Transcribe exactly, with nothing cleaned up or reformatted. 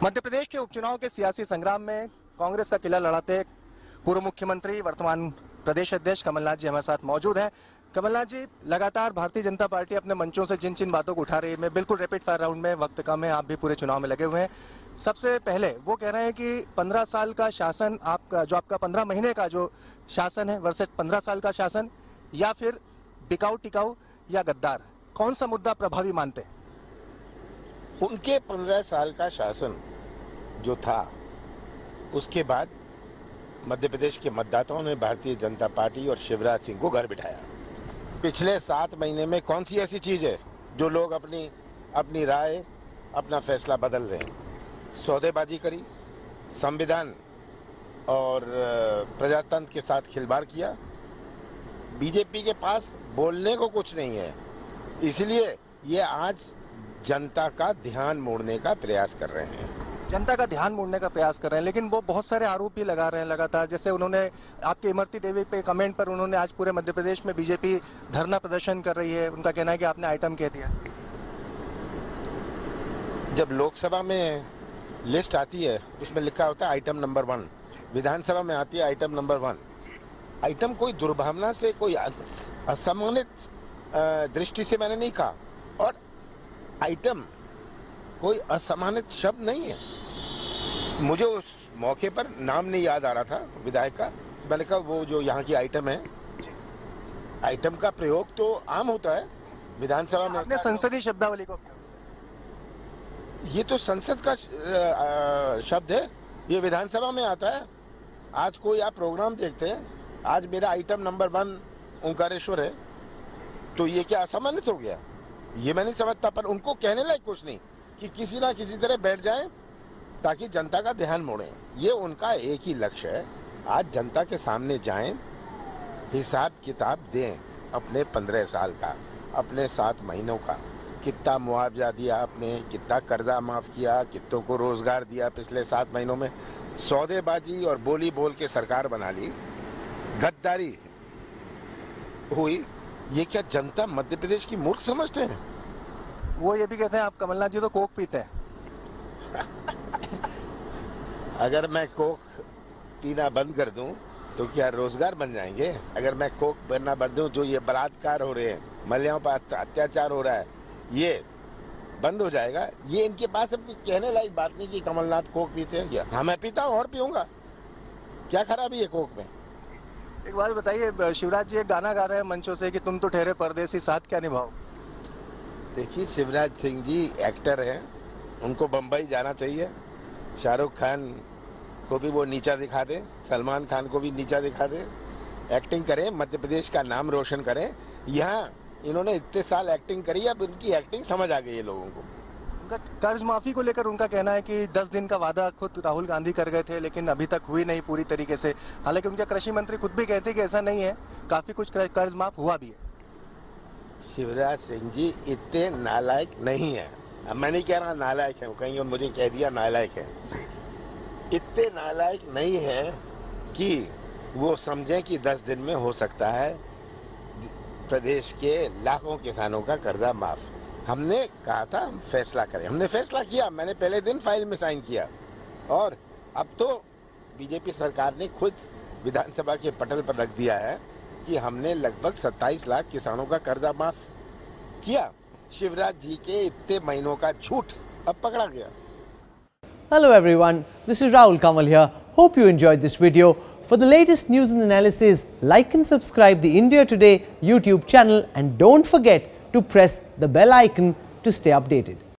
मध्य प्रदेश के उपचुनाव के सियासी संग्राम में कांग्रेस का किला लड़ाते पूर्व मुख्यमंत्री वर्तमान प्रदेश अध्यक्ष कमलनाथ जी हमारे साथ मौजूद हैं। कमलनाथ जी, लगातार भारतीय जनता पार्टी अपने मंचों से जिन जिन बातों को उठा रही है, मैं बिल्कुल रैपिड फायर राउंड में, वक्त कम है, आप भी पूरे चुनाव में लगे हुए हैं। सबसे पहले वो कह रहे हैं कि पंद्रह साल का शासन, आपका जो आपका पंद्रह महीने का जो शासन है वर्सेस पंद्रह साल का शासन, या फिर बिकाऊ टिकाऊ या गद्दार, कौन सा मुद्दा प्रभावी मानते हैं? उनके पंद्रह साल का शासन जो था, उसके बाद मध्य प्रदेश के मतदाताओं ने भारतीय जनता पार्टी और शिवराज सिंह को घर बिठाया। पिछले सात महीने में कौन सी ऐसी चीज है जो लोग अपनी अपनी राय, अपना फैसला बदल रहे हैं? सौदेबाजी करी, संविधान और प्रजातंत्र के साथ खिलवाड़ किया। बीजेपी के पास बोलने को कुछ नहीं है, इसलिए ये आज जनता का ध्यान मोड़ने का प्रयास कर रहे हैं। जनता का ध्यान मोड़ने का प्रयास कर रहे हैं, लेकिन वो बहुत सारे आरोप भी लगा रहे हैं लगातार। जैसे उन्होंने आपके इमरती देवी पे कमेंट पर उन्होंने आज पूरे मध्य प्रदेश में बीजेपी धरना प्रदर्शन कर रही है, उनका कहना है कि आपने आइटम कह दिया। जब लोकसभा में लिस्ट आती है उसमें लिखा होता है आइटम नंबर वन, विधानसभा में आती है आइटम नंबर वन। आइटम कोई दुर्भावना से, कोई असम्मानित दृष्टि से मैंने नहीं कहा, और आइटम कोई असम्मानित शब्द नहीं है। मुझे उस मौके पर नाम नहीं याद आ रहा था विधायक का, मैंने कहा वो जो यहाँ की आइटम है, आइटम का प्रयोग तो आम होता है विधानसभा में। आपने संसदीय शब्दावली को, ये तो संसद का शब्द है, ये विधानसभा में आता है। आज कोई आप प्रोग्राम देखते हैं, आज मेरा आइटम नंबर वन ओंकारेश्वर है, तो ये क्या असम्मानित हो गया? ये मैं नहीं समझता, पर उनको कहने लायक कुछ नहीं कि किसी ना किसी तरह बैठ जाएं ताकि जनता का ध्यान मोड़ें। ये उनका एक ही लक्ष्य है, आज जनता के सामने जाएं, हिसाब किताब दें अपने पंद्रह साल का, अपने सात महीनों का, कितना मुआवजा दिया आपने, कितना कर्जा माफ किया, कितनों को रोजगार दिया पिछले सात महीनों में। सौदेबाजी और बोली बोल के सरकार बना ली, गद्दारी हुई। ये क्या जनता मध्य प्रदेश की मूर्ख समझते हैं? वो ये भी कहते हैं आप कमलनाथ जी तो कोक पीते हैं। अगर मैं कोक पीना बंद कर दूं तो क्या रोजगार बन जाएंगे? अगर मैं कोक पीना बंद दूं, जो ये बलात्कार हो रहे हैं, महिलाओं पर अत्याचार हो रहा है, ये बंद हो जाएगा? ये इनके पास अब कहने लायक बात नहीं कि कमलनाथ कोक पीते हैं। क्या हाँ, मैं पीता हूँ और पीऊंगा, क्या खराबी है कोक में? एक बात बताइए, शिवराज जी एक गाना गा रहे हैं मंचों से कि तुम तो ठहरे परदेसी, साथ क्या निभाओ। देखिए, शिवराज सिंह जी एक्टर हैं, उनको बम्बई जाना चाहिए। शाहरुख खान को भी वो नीचा दिखा दे, सलमान खान को भी नीचा दिखा दे, एक्टिंग करें, मध्य प्रदेश का नाम रोशन करें। यहाँ इन्होंने इतने साल एक्टिंग करी, अब उनकी एक्टिंग समझ आ गई है लोगों को। उनका कर्ज माफी को लेकर उनका कहना है कि दस दिन का वादा खुद राहुल गांधी कर गए थे, लेकिन अभी तक हुई नहीं पूरी तरीके से। हालांकि उनके कृषि मंत्री खुद भी कहते हैं कि ऐसा नहीं है, काफी कुछ कर्ज माफ हुआ भी है। शिवराज सिंह जी इतने नालायक नहीं है, अब मैं नहीं कह रहा नालायक है, कहीं और मुझे कह दिया नालायक है। इतने नालायक नहीं है कि वो समझें कि दस दिन में हो सकता है प्रदेश के लाखों किसानों का कर्जा माफ। हमने कहा था हम फैसला करें, हमने फैसला किया, मैंने पहले दिन फाइल में साइन किया, और अब तो बीजेपी सरकार ने खुद विधानसभा के पटल पर रख दिया है कि हमने लगभग सत्ताईस लाख किसानों का कर्जा माफ किया। शिवराज जी के इतने महीनों का झूठ अब पकड़ा गया। Hello everyone, this is Rahul Kamal here. Hope you enjoyed this video. For the latest news and analysis, like and subscribe the India Today YouTube channel, and don't forget to press the bell icon to stay updated.